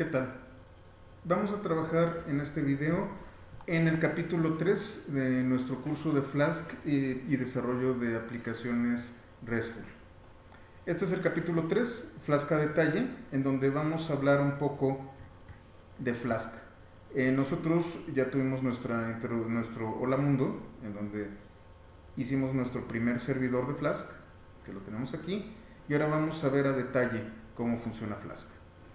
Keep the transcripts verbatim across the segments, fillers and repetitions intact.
¿Qué tal? Vamos a trabajar en este video en el capítulo tres de nuestro curso de Flask y, y desarrollo de aplicaciones RESTful. Este es el capítulo tres, Flask a detalle, en donde vamos a hablar un poco de Flask. Eh, nosotros ya tuvimos nuestra, nuestro Hola Mundo, en donde hicimos nuestro primer servidor de Flask, que lo tenemos aquí, y ahora vamos a ver a detalle cómo funciona Flask.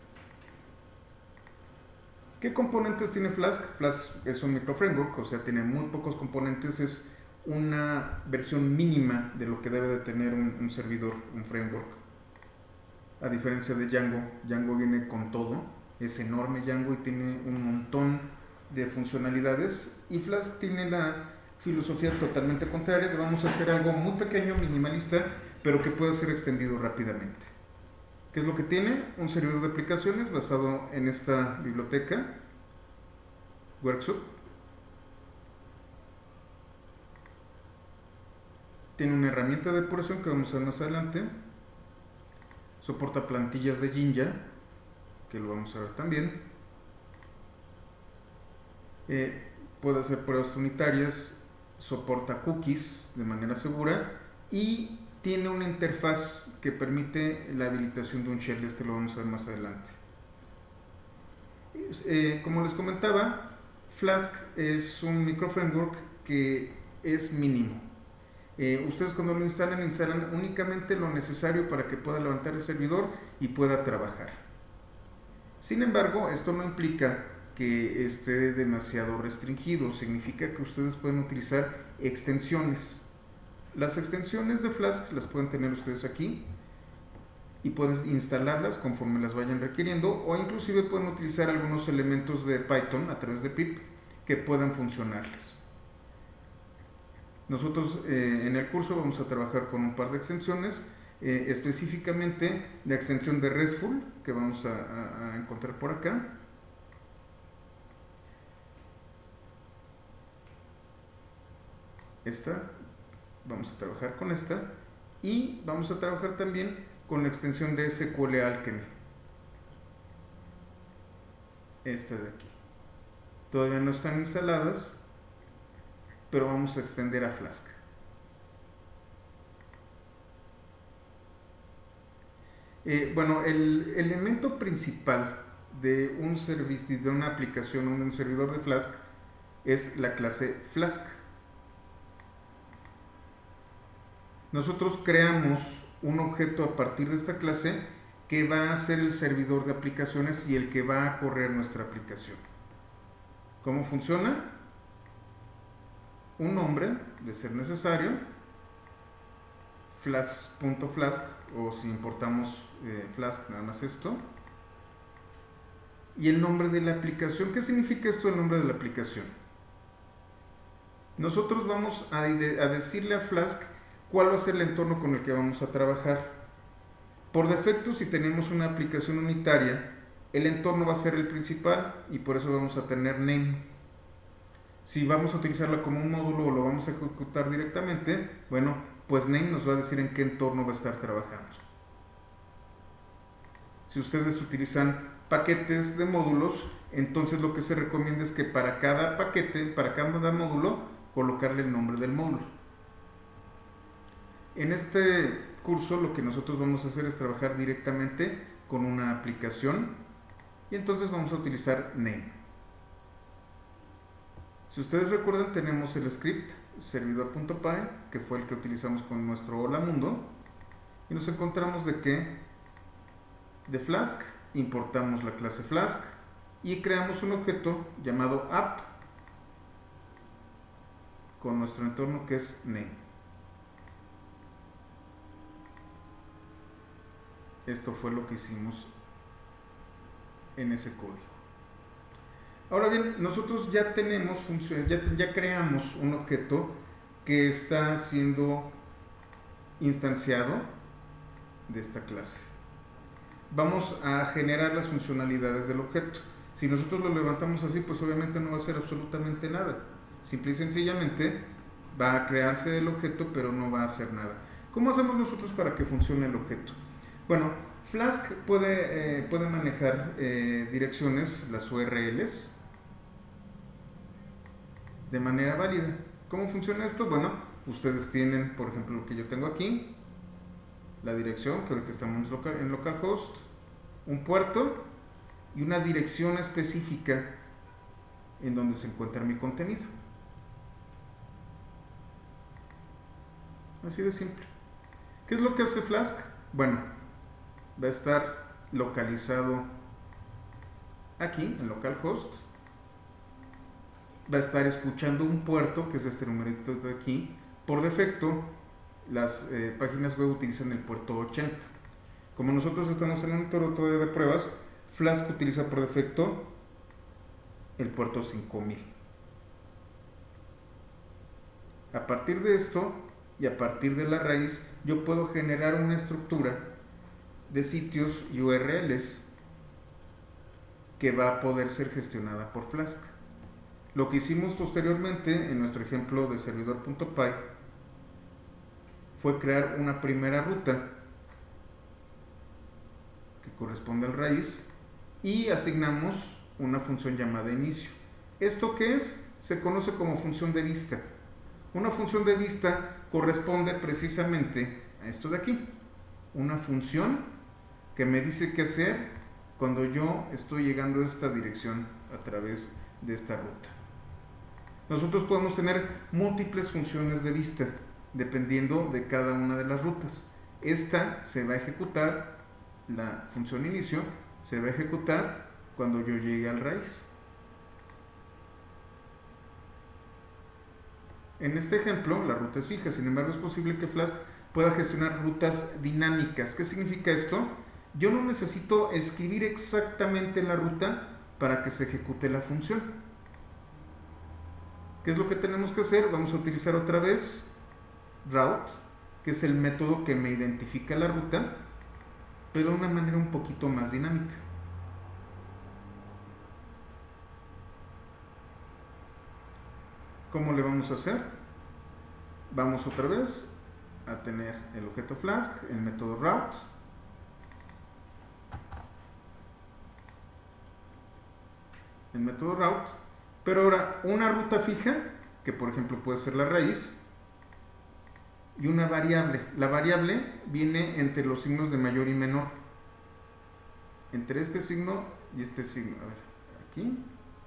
¿Qué componentes tiene Flask? Flask es un microframework, o sea, tiene muy pocos componentes, es una versión mínima de lo que debe de tener un, un servidor, un framework. A diferencia de Django, Django viene con todo, es enorme Django y tiene un montón de funcionalidades, y Flask tiene la filosofía totalmente contraria, de vamos a hacer algo muy pequeño, minimalista, pero que pueda ser extendido rápidamente. ¿Qué es lo que tiene? Un servidor de aplicaciones basado en esta biblioteca, Worksup. Tiene una herramienta de depuración que vamos a ver más adelante. Soporta plantillas de Jinja, que lo vamos a ver también. Eh, puede hacer pruebas unitarias, soporta cookies de manera segura y tiene una interfaz que permite la habilitación de un shell. Este lo vamos a ver más adelante. Eh, como les comentaba, Flask es un microframework que es mínimo. Eh, ustedes cuando lo instalan, instalan únicamente lo necesario para que pueda levantar el servidor y pueda trabajar. Sin embargo, esto no implica que esté demasiado restringido. Significa que ustedes pueden utilizar extensiones. Las extensiones de Flask las pueden tener ustedes aquí y pueden instalarlas conforme las vayan requiriendo, o inclusive pueden utilizar algunos elementos de Python a través de pip que puedan funcionarles. Nosotros eh, en el curso vamos a trabajar con un par de extensiones, eh, específicamente la extensión de RESTful que vamos a, a, a encontrar por acá. Esta. Vamos a trabajar con esta y vamos a trabajar también con la extensión de S Q L Alchemy, esta de aquí. Todavía no están instaladas, pero vamos a extender a Flask. Eh, bueno, el elemento principal de un servicio, de una aplicación, un servidor de Flask, es la clase Flask. Nosotros creamos un objeto a partir de esta clase que va a ser el servidor de aplicaciones y el que va a correr nuestra aplicación. ¿Cómo funciona? Un nombre, de ser necesario, flask.flask, o si importamos eh, Flask, nada más esto, y el nombre de la aplicación. ¿Qué significa esto, el nombre de la aplicación? Nosotros vamos a, de, a decirle a Flask cuál va a ser el entorno con el que vamos a trabajar. Por defecto, si tenemos una aplicación unitaria, el entorno va a ser el principal y por eso vamos a tener name. Si vamos a utilizarla como un módulo o lo vamos a ejecutar directamente, bueno, pues name nos va a decir en qué entorno va a estar trabajando. Si ustedes utilizan paquetes de módulos, entonces lo que se recomienda es que para cada paquete, para cada módulo, colocarle el nombre del módulo. En este curso lo que nosotros vamos a hacer es trabajar directamente con una aplicación y entonces vamos a utilizar name. Si ustedes recuerdan, tenemos el script servidor.py, que fue el que utilizamos con nuestro Hola Mundo, y nos encontramos de que de Flask importamos la clase Flask y creamos un objeto llamado app con nuestro entorno que es name. Esto fue lo que hicimos en ese código. Ahora bien, nosotros ya tenemos funciones, ya, ya creamos un objeto que está siendo instanciado de esta clase. Vamos a generar las funcionalidades del objeto. Si nosotros lo levantamos así, pues obviamente no va a hacer absolutamente nada. Simple y sencillamente va a crearse el objeto, pero no va a hacer nada. ¿Cómo hacemos nosotros para que funcione el objeto? Bueno, Flask puede, eh, puede manejar eh, direcciones, las U R Ls, de manera válida. ¿Cómo funciona esto? Bueno, ustedes tienen, por ejemplo, lo que yo tengo aquí, la dirección, que ahorita estamos local, en localhost, un puerto y una dirección específica en donde se encuentra mi contenido. Así de simple. ¿Qué es lo que hace Flask? Bueno, va a estar localizado aquí en localhost, va a estar escuchando un puerto, que es este numerito de aquí. Por defecto, las eh, páginas web utilizan el puerto ochenta. Como nosotros estamos en un entorno todavía de pruebas, Flask utiliza por defecto el puerto cinco mil. A partir de esto y a partir de la raíz, yo puedo generar una estructura de sitios y U R Ls que va a poder ser gestionada por Flask. Lo que hicimos posteriormente en nuestro ejemplo de servidor.py fue crear una primera ruta que corresponde al raíz y asignamos una función llamada inicio. ¿Esto qué es? Se conoce como función de vista. Una función de vista corresponde precisamente a esto de aquí, una función que me dice qué hacer cuando yo estoy llegando a esta dirección a través de esta ruta. Nosotros podemos tener múltiples funciones de vista dependiendo de cada una de las rutas. Esta se va a ejecutar, la función inicio se va a ejecutar cuando yo llegue al raíz. En este ejemplo la ruta es fija, sin embargo es posible que Flask pueda gestionar rutas dinámicas. ¿Qué significa esto? Yo no necesito escribir exactamente la ruta para que se ejecute la función. ¿Qué es lo que tenemos que hacer? Vamos a utilizar otra vez route, que es el método que me identifica la ruta, pero de una manera un poquito más dinámica. ¿Cómo le vamos a hacer? Vamos otra vez a tener el objeto Flask, el método route, el método route, pero ahora una ruta fija, que por ejemplo puede ser la raíz, y una variable. La variable viene entre los signos de mayor y menor, entre este signo y este signo. A ver, aquí,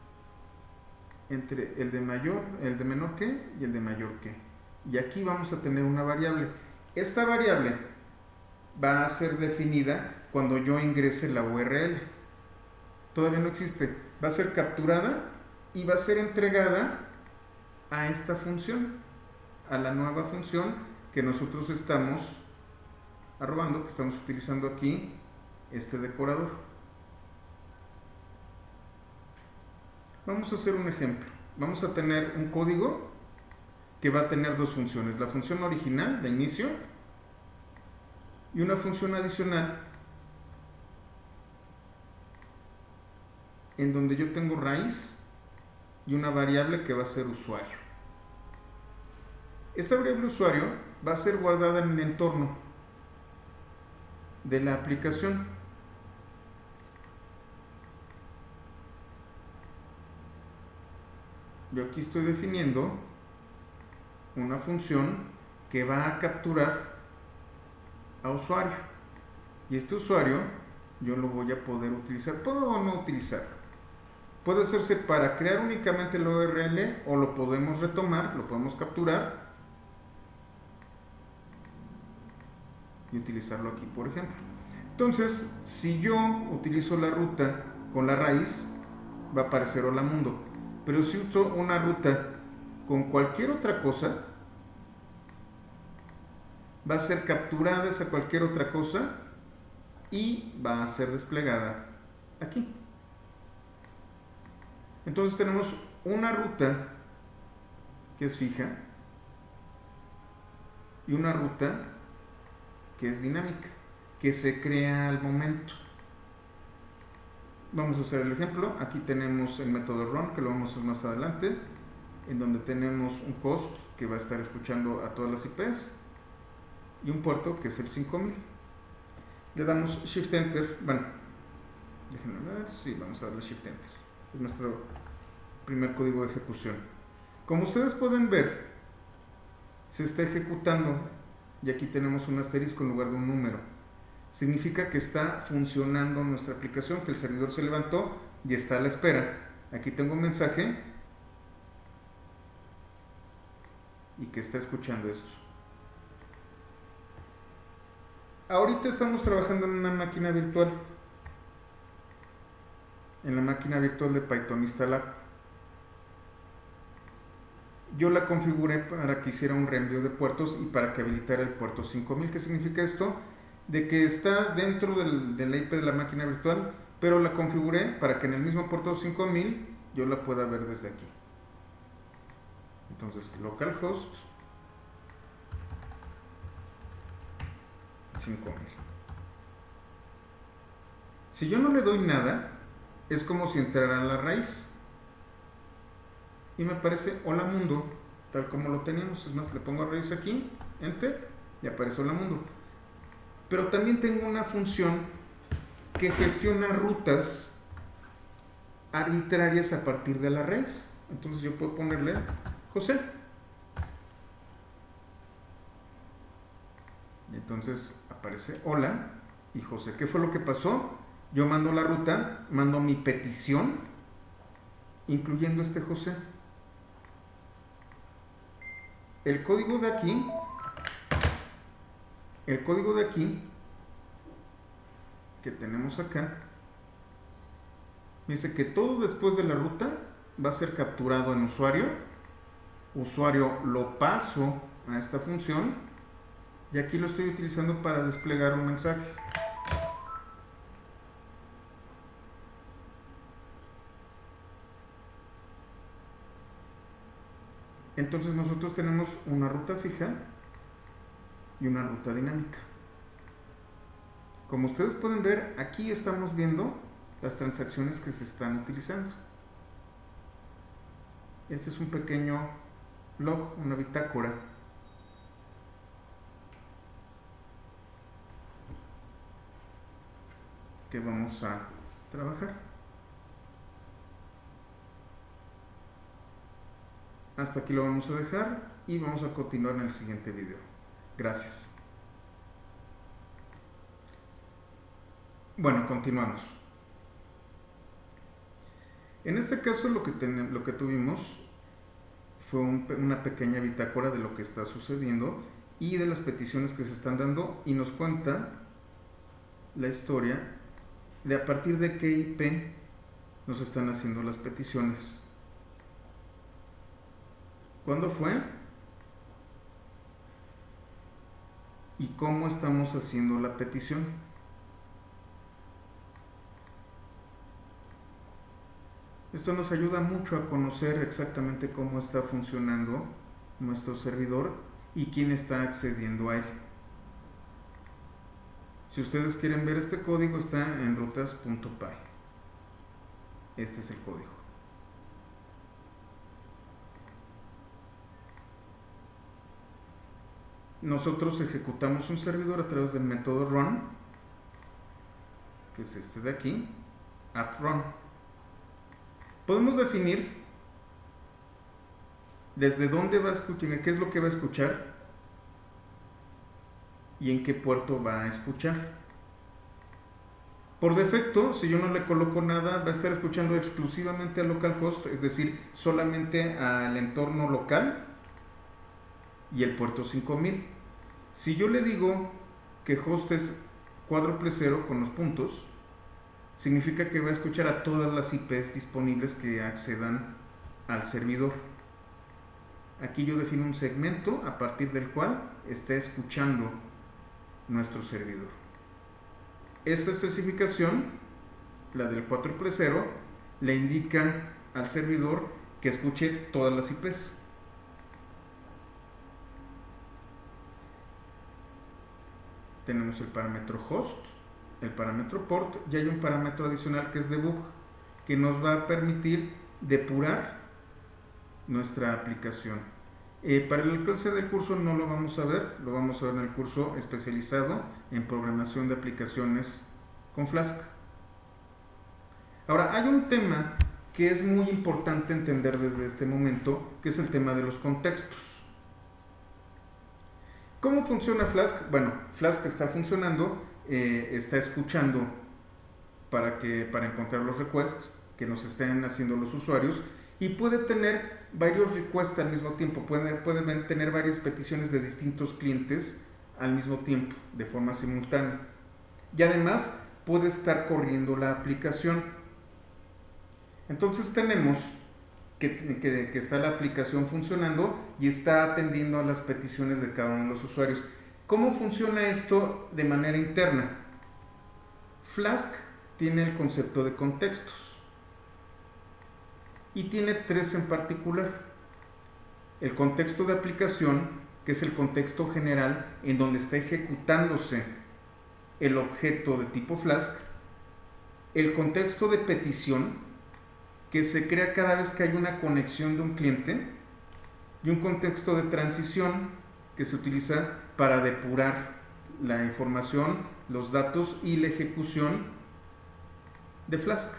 entre el de mayor, el de menor que y el de mayor que. Y aquí vamos a tener una variable. Esta variable va a ser definida cuando yo ingrese la U R L. Todavía no existe. Va a ser capturada y va a ser entregada a esta función, a la nueva función que nosotros estamos arrobando, que estamos utilizando aquí, este decorador. Vamos a hacer un ejemplo. Vamos a tener un código que va a tener dos funciones, la función original de inicio y una función adicional en donde yo tengo raíz y una variable que va a ser usuario. Esta variable usuario va a ser guardada en el entorno de la aplicación. Yo aquí estoy definiendo una función que va a capturar a usuario, y este usuario yo lo voy a poder utilizar. ¿Puedo o no utilizar? Puede hacerse para crear únicamente la U R L, o lo podemos retomar, lo podemos capturar y utilizarlo aquí, por ejemplo. Entonces, si yo utilizo la ruta con la raíz, va a aparecer hola mundo. Pero si uso una ruta con cualquier otra cosa, va a ser capturada esa cualquier otra cosa y va a ser desplegada aquí. Entonces tenemos una ruta que es fija y una ruta que es dinámica, que se crea al momento. Vamos a hacer el ejemplo. Aquí tenemos el método run, que lo vamos a hacer más adelante, en donde tenemos un host que va a estar escuchando a todas las I Pes y un puerto que es el cinco mil. le damos Shift Enter. Bueno, déjenme ver, sí, vamos a darle Shift Enter. Es nuestro primer código de ejecución. Como ustedes pueden ver, se está ejecutando y aquí tenemos un asterisco en lugar de un número. Significa que está funcionando nuestra aplicación, que el servidor se levantó y está a la espera. Aquí tengo un mensaje y que está escuchando esto. Ahorita estamos trabajando en una máquina virtual, en la máquina virtual de Pythonista Lab. Yo la configuré para que hiciera un reenvío de puertos y para que habilitara el puerto cinco mil. ¿Qué significa esto? De que está dentro del, del I P de la máquina virtual, pero la configuré para que en el mismo puerto cinco mil yo la pueda ver desde aquí. Entonces, localhost cinco mil. Si yo no le doy nada, es como si entrara a la raíz y me aparece hola mundo, tal como lo teníamos. Es más, le pongo raíz aquí, enter, y aparece hola mundo. Pero también tengo una función que gestiona rutas arbitrarias a partir de la raíz. Entonces yo puedo ponerle José. Y entonces aparece hola y José. ¿Qué fue lo que pasó? Yo mando la ruta, mando mi petición, incluyendo este José. El código de aquí, el código de aquí, que tenemos acá, dice que todo después de la ruta va a ser capturado en usuario. Usuario lo paso a esta función y aquí lo estoy utilizando para desplegar un mensaje. Entonces nosotros tenemos una ruta fija y una ruta dinámica. Como ustedes pueden ver, aquí estamos viendo las transacciones que se están utilizando. Este es un pequeño log, una bitácora. Que vamos a trabajar. Hasta aquí lo vamos a dejar y vamos a continuar en el siguiente video. Gracias. Bueno, continuamos. En este caso lo que, ten, lo que tuvimos fue un, una pequeña bitácora de lo que está sucediendo y de las peticiones que se están dando, y nos cuenta la historia de a partir de qué I P nos están haciendo las peticiones. ¿Cuándo fue? ¿Y cómo estamos haciendo la petición? Esto nos ayuda mucho a conocer exactamente cómo está funcionando nuestro servidor y quién está accediendo a él. Si ustedes quieren ver este código, está en rutas punto py. Este es el código. Nosotros ejecutamos un servidor a través del método run, que es este de aquí, at run. Podemos definir desde dónde va a escuchar, qué es lo que va a escuchar y en qué puerto va a escuchar. Por defecto, si yo no le coloco nada, va a estar escuchando exclusivamente a localhost, es decir, solamente al entorno local y el puerto cinco mil. Si yo le digo que host es cuádruple cero con los puntos, significa que va a escuchar a todas las I Pes disponibles que accedan al servidor. Aquí yo defino un segmento a partir del cual está escuchando nuestro servidor. Esta especificación, la del cuádruple cero, le indica al servidor que escuche todas las I Pes. Tenemos el parámetro host, el parámetro port, y hay un parámetro adicional que es debug, que nos va a permitir depurar nuestra aplicación. Eh, para el alcance del curso no lo vamos a ver, lo vamos a ver en el curso especializado en programación de aplicaciones con Flask. Ahora, hay un tema que es muy importante entender desde este momento, que es el tema de los contextos. ¿Cómo funciona Flask? Bueno, Flask está funcionando, eh, está escuchando para, que, para encontrar los requests que nos estén haciendo los usuarios, y puede tener varios requests al mismo tiempo, pueden, pueden tener varias peticiones de distintos clientes al mismo tiempo, de forma simultánea. Y además puede estar corriendo la aplicación. Entonces tenemos que, que, que está la aplicación funcionando y está atendiendo a las peticiones de cada uno de los usuarios. ¿Cómo funciona esto de manera interna? Flask tiene el concepto de contextos y tiene tres en particular. El contexto de aplicación, que es el contexto general en donde está ejecutándose el objeto de tipo Flask. El contexto de petición, que se crea cada vez que hay una conexión de un cliente, y un contexto de transición que se utiliza para depurar la información, los datos y la ejecución de Flask.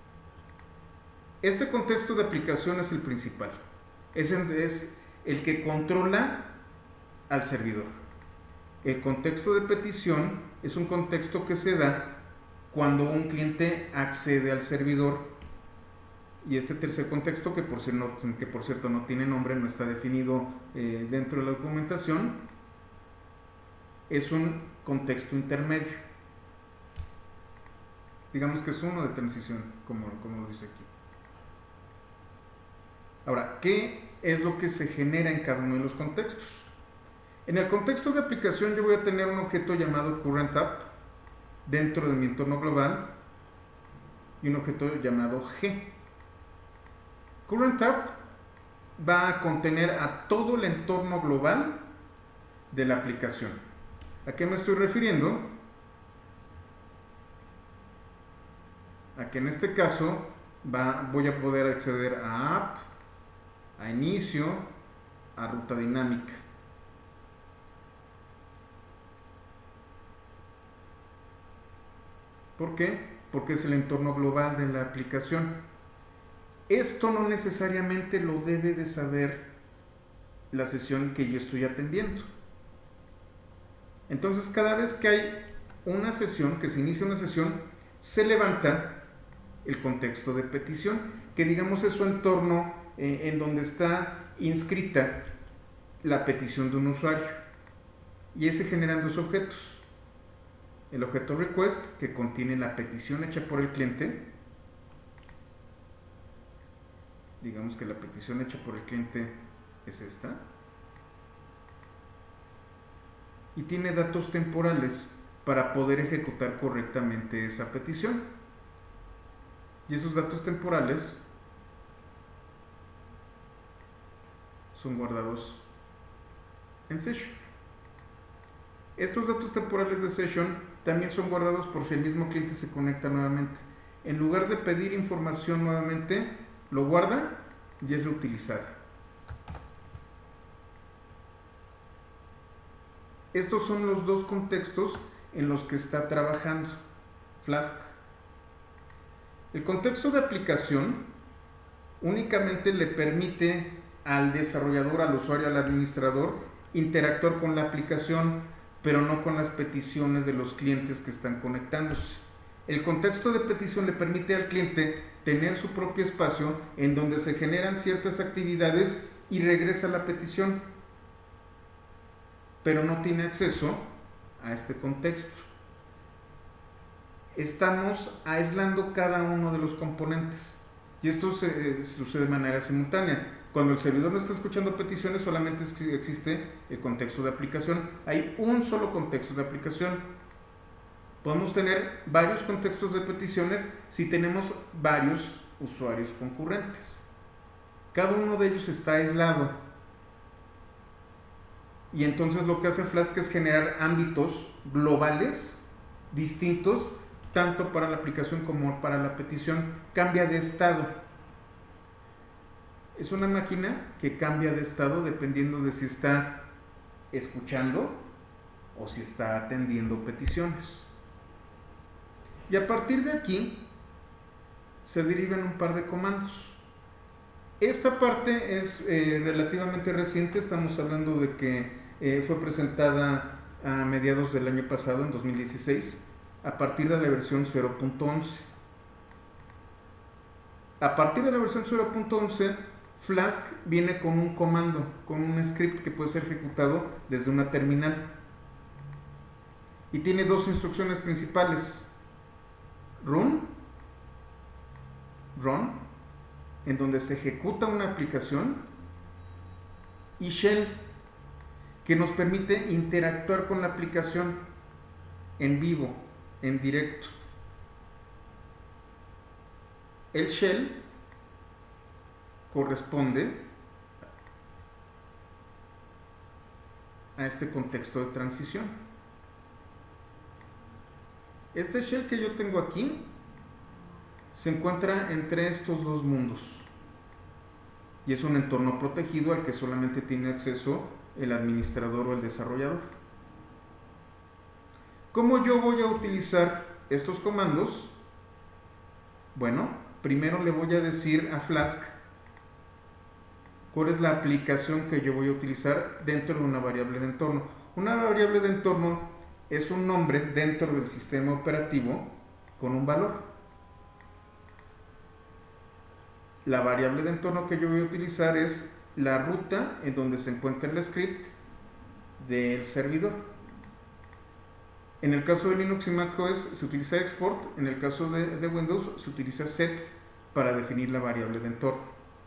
Este contexto de aplicación es el principal, es, es el que controla al servidor. El contexto de petición es un contexto que se da cuando un cliente accede al servidor, y este tercer contexto, que por, no, que por cierto no tiene nombre, no está definido eh, dentro de la documentación, es un contexto intermedio. Digamos que es uno de transición, como, como lo dice aquí. Ahora, ¿qué es lo que se genera en cada uno de los contextos? En el contexto de aplicación yo voy a tener un objeto llamado currentApp dentro de mi entorno global y un objeto llamado G. currentApp va a contener a todo el entorno global de la aplicación. ¿A qué me estoy refiriendo? A que en este caso va, voy a poder acceder a app, a inicio, a ruta dinámica. ¿Por qué? Porque es el entorno global de la aplicación. Esto no necesariamente lo debe de saber la sesión que yo estoy atendiendo. Entonces, cada vez que hay una sesión, que se inicia una sesión, se levanta el contexto de petición, que digamos es su entorno eh, en donde está inscrita la petición de un usuario, y ese generan dos objetos. El objeto request, que contiene la petición hecha por el cliente. Digamos que la petición hecha por el cliente es esta. Y tiene datos temporales para poder ejecutar correctamente esa petición. Y esos datos temporales son guardados en Session. Estos datos temporales de Session también son guardados por si el mismo cliente se conecta nuevamente. En lugar de pedir información nuevamente, lo guarda y es reutilizada. Estos son los dos contextos en los que está trabajando Flask. El contexto de aplicación únicamente le permite al desarrollador, al usuario, al administrador interactuar con la aplicación, pero no con las peticiones de los clientes que están conectándose. El contexto de petición le permite al cliente tener su propio espacio en donde se generan ciertas actividades y regresa la petición, pero no tiene acceso a este contexto. Estamos aislando cada uno de los componentes, y esto se, sucede de manera simultánea. Cuando el servidor no está escuchando peticiones, solamente existe el contexto de aplicación. Hay un solo contexto de aplicación. Podemos tener varios contextos de peticiones si tenemos varios usuarios concurrentes. Cada uno de ellos está aislado. Y entonces lo que hace Flask es generar ámbitos globales distintos, tanto para la aplicación como para la petición. Cambia de estado. Es una máquina que cambia de estado dependiendo de si está escuchando o si está atendiendo peticiones. Y a partir de aquí se derivan un par de comandos. Esta parte es eh, relativamente reciente, estamos hablando de que eh, fue presentada a mediados del año pasado, en dos mil dieciséis, a partir de la versión cero punto once. A partir de la versión cero punto once, Flask viene con un comando, con un script que puede ser ejecutado desde una terminal. Y tiene dos instrucciones principales: run, run, en donde se ejecuta una aplicación, y shell, que nos permite interactuar con la aplicación en vivo, en directo. El shell corresponde a este contexto de transición. Este shell que yo tengo aquí se encuentra entre estos dos mundos y es un entorno protegido al que solamente tiene acceso el administrador o el desarrollador. ¿Cómo yo voy a utilizar estos comandos? Bueno, primero le voy a decir a Flask cuál es la aplicación que yo voy a utilizar dentro de una variable de entorno. Una variable de entorno es un nombre dentro del sistema operativo con un valor. La variable de entorno que yo voy a utilizar es la ruta en donde se encuentra el script del servidor. En el caso de Linux y macOS se utiliza export, en el caso de, de Windows se utiliza set para definir la variable de entorno.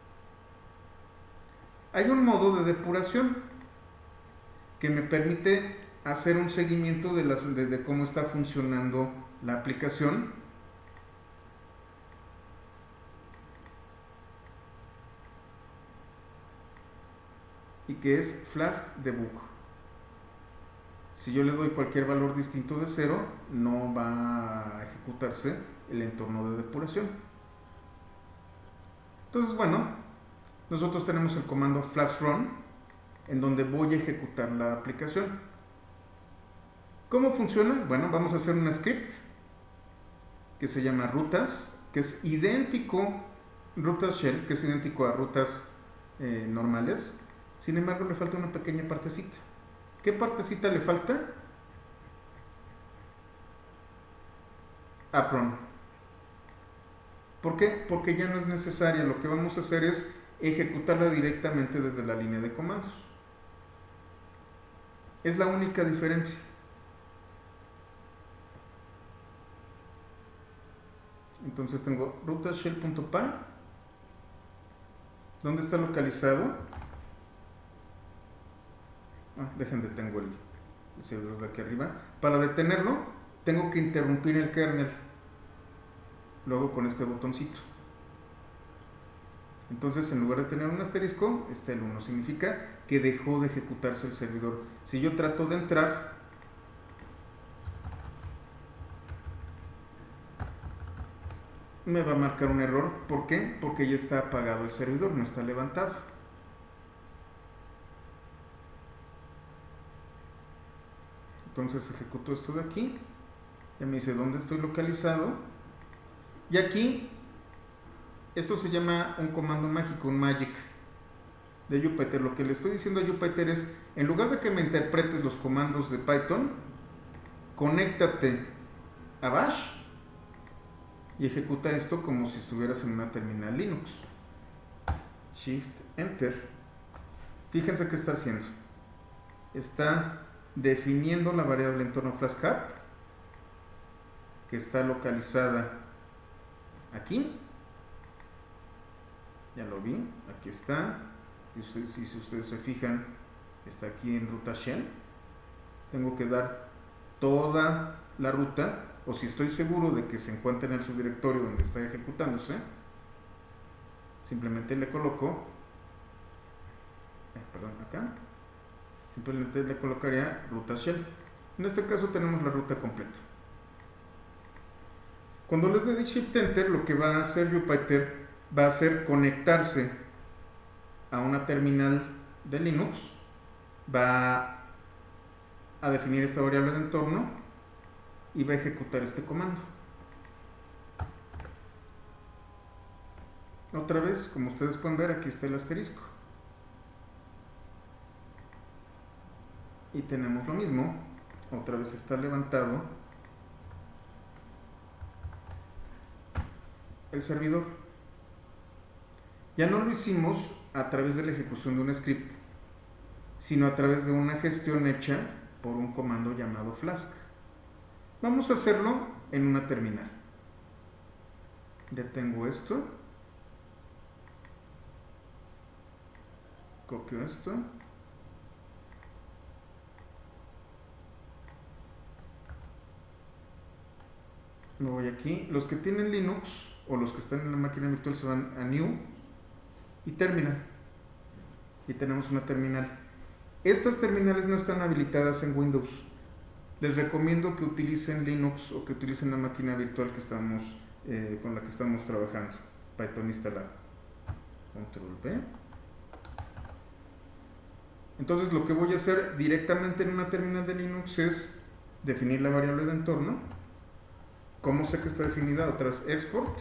Hay un modo de depuración que me permite hacer un seguimiento de, las, de, de cómo está funcionando la aplicación. Y que es Flask Debug. Si yo le doy cualquier valor distinto de cero, no va a ejecutarse el entorno de depuración. Entonces, bueno, nosotros tenemos el comando flask run, en donde voy a ejecutar la aplicación. ¿Cómo funciona? Bueno, vamos a hacer un script que se llama rutas, que es idéntico, rutas shell, que es idéntico a rutas eh, normales. Sin embargo, le falta una pequeña partecita. ¿Qué partecita le falta? Apron. ¿Por qué? Porque ya no es necesaria. Lo que vamos a hacer es ejecutarla directamente desde la línea de comandos. Es la única diferencia. Entonces tengo rutas.shell.pa. ¿Dónde está localizado? Ah, dejen detengo el, el servidor de aquí arriba. Para detenerlo tengo que interrumpir el kernel, luego con este botoncito. Entonces, en lugar de tener un asterisco, está el uno, significa que dejó de ejecutarse el servidor. Si yo trato de entrar, me va a marcar un error. ¿Por qué? Porque ya está apagado el servidor, no está levantado. Entonces ejecuto esto de aquí, ya me dice dónde estoy localizado, y aquí esto se llama un comando mágico, un magic de Jupyter. Lo que le estoy diciendo a Jupyter es, en lugar de que me interpretes los comandos de Python, conéctate a Bash y ejecuta esto como si estuvieras en una terminal Linux. Shift Enter. Fíjense qué está haciendo. Está definiendo la variable entorno Flask App, que está localizada aquí. Ya lo vi, aquí está. Y ustedes, si ustedes se fijan, está aquí en ruta shell. Tengo que dar toda la ruta, o si estoy seguro de que se encuentra en el subdirectorio donde está ejecutándose, simplemente le coloco, eh, perdón, acá, simplemente le colocaría ruta shell. En este caso tenemos la ruta completa. Cuando le doy Shift Enter, lo que va a hacer Jupyter va a hacer conectarse a una terminal de Linux, va a definir esta variable de entorno y va a ejecutar este comando. Otra vez, como ustedes pueden ver, aquí está el asterisco. Y tenemos lo mismo. Otra vez está levantado el servidor. Ya no lo hicimos a través de la ejecución de un script, sino a través de una gestión hecha por un comando llamado Flask. Vamos a hacerlo en una terminal. Detengo esto. Copio esto. Me voy aquí. Los que tienen Linux o los que están en la máquina virtual se van a New y Terminal. Y tenemos una terminal. Estas terminales no están habilitadas en Windows. Les recomiendo que utilicen Linux o que utilicen la máquina virtual que estamos, eh, con la que estamos trabajando. Python instalado. Control V. Entonces lo que voy a hacer directamente en una terminal de Linux es definir la variable de entorno. ¿Cómo sé que está definida? Otra vez export.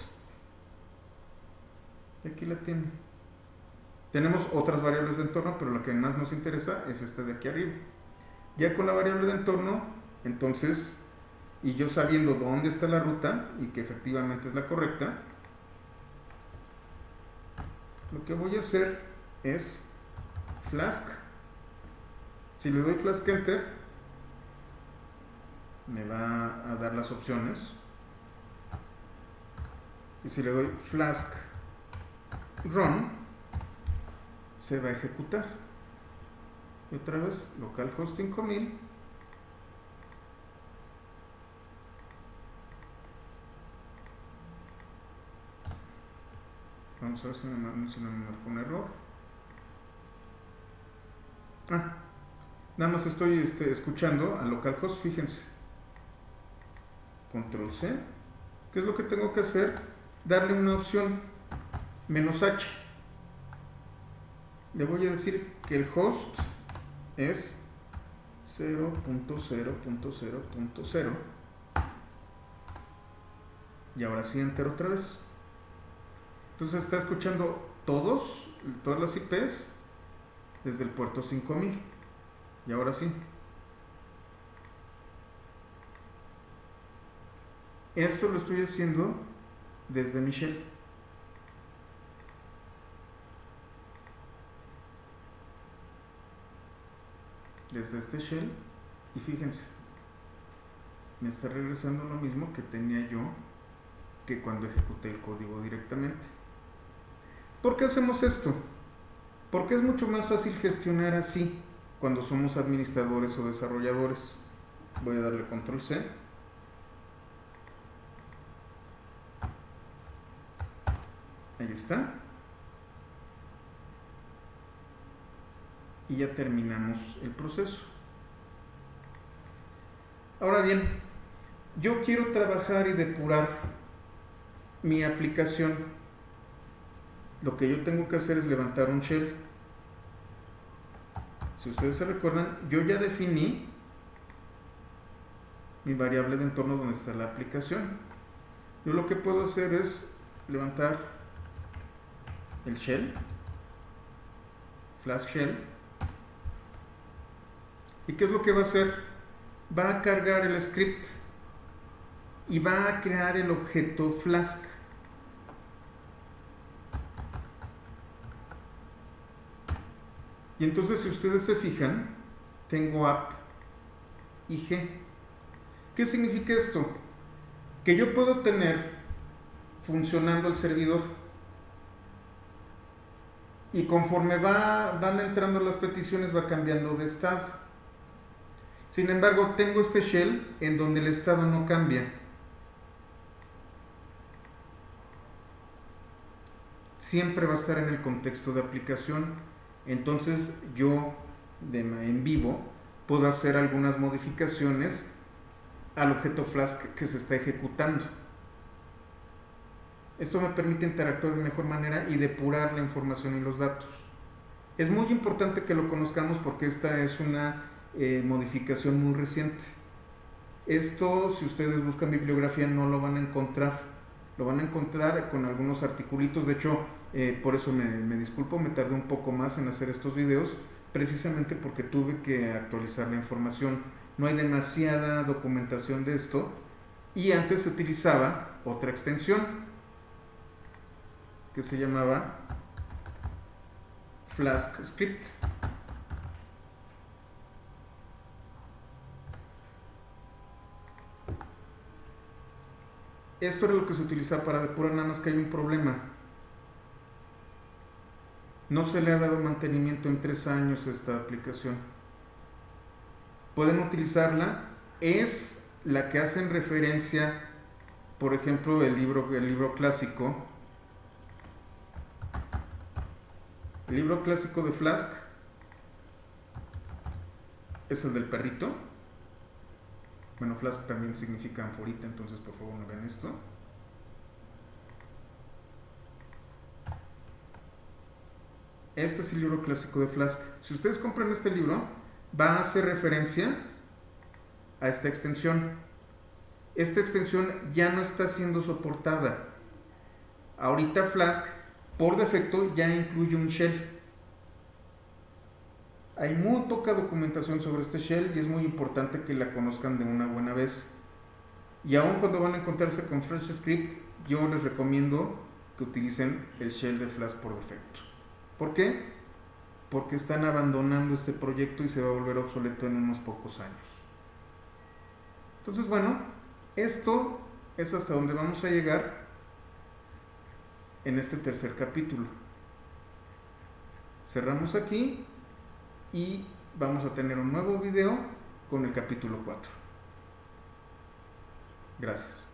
Y aquí la tiene. Tenemos otras variables de entorno, pero la que más nos interesa es esta de aquí arriba. Ya con la variable de entorno, entonces, y yo sabiendo dónde está la ruta y que efectivamente es la correcta, lo que voy a hacer es Flask. Si le doy Flask Enter, me va a dar las opciones. Y si le doy Flask Run, se va a ejecutar. Y otra vez, localhost cinco mil. Vamos a ver si me, si me marcó un error. Ah, nada más estoy este, escuchando a localhost, fíjense. Control C. ¿Qué es lo que tengo que hacer? Darle una opción, menos H. Le voy a decir que el host es cero punto cero punto cero punto cero. Y ahora sí enter otra vez. Entonces está escuchando todos, todas las I Pes desde el puerto cinco mil. Y ahora sí. Esto lo estoy haciendo desde mi shell. Desde este shell. Y fíjense, me está regresando lo mismo que tenía yo que cuando ejecuté el código directamente. ¿Por qué hacemos esto? Porque es mucho más fácil gestionar así cuando somos administradores o desarrolladores. Voy a darle control C. Ahí está. Y ya terminamos el proceso. Ahora bien, yo quiero trabajar y depurar mi aplicación. Lo que yo tengo que hacer es levantar un shell. Si ustedes se recuerdan, yo ya definí mi variable de entorno donde está la aplicación. Yo lo que puedo hacer es levantar el shell, Flask Shell. ¿Y qué es lo que va a hacer? Va a cargar el script y va a crear el objeto Flask. Y entonces, si ustedes se fijan, tengo app y G. ¿Qué significa esto? Que yo puedo tener funcionando el servidor y conforme va, van entrando las peticiones va cambiando de estado. Sin embargo, tengo este shell en donde el estado no cambia. Siempre va a estar en el contexto de aplicación. Entonces yo de, en vivo puedo hacer algunas modificaciones al objeto Flask que se está ejecutando. Esto me permite interactuar de mejor manera y depurar la información y los datos. Es muy importante que lo conozcamos porque esta es una eh, modificación muy reciente. Esto, si ustedes buscan bibliografía, no lo van a encontrar. Lo van a encontrar con algunos articulitos. De hecho, eh, por eso me, me disculpo, me tardé un poco más en hacer estos videos, precisamente porque tuve que actualizar la información. No hay demasiada documentación de esto, y antes se utilizaba otra extensión que se llamaba Flask Script. Esto era lo que se utilizaba para depurar, nada más que hay un problema. No se le ha dado mantenimiento en tres años a esta aplicación. Pueden utilizarla, es la que hacen referencia, por ejemplo, el libro, el libro clásico. El libro clásico de Flask es el del perrito. Bueno, Flask también significa anforita, entonces por favor no vean esto. Este es el libro clásico de Flask. Si ustedes compran este libro, va a hacer referencia a esta extensión. Esta extensión ya no está siendo soportada. Ahorita Flask, por defecto, ya incluye un shell. Hay muy poca documentación sobre este shell y es muy importante que la conozcan de una buena vez. Y aun cuando van a encontrarse con Fresh Script, yo les recomiendo que utilicen el shell de Flask por defecto. ¿Por qué? Porque están abandonando este proyecto y se va a volver obsoleto en unos pocos años. Entonces, bueno, esto es hasta donde vamos a llegar en este tercer capítulo. Cerramos aquí y vamos a tener un nuevo video con el capítulo cuatro. Gracias.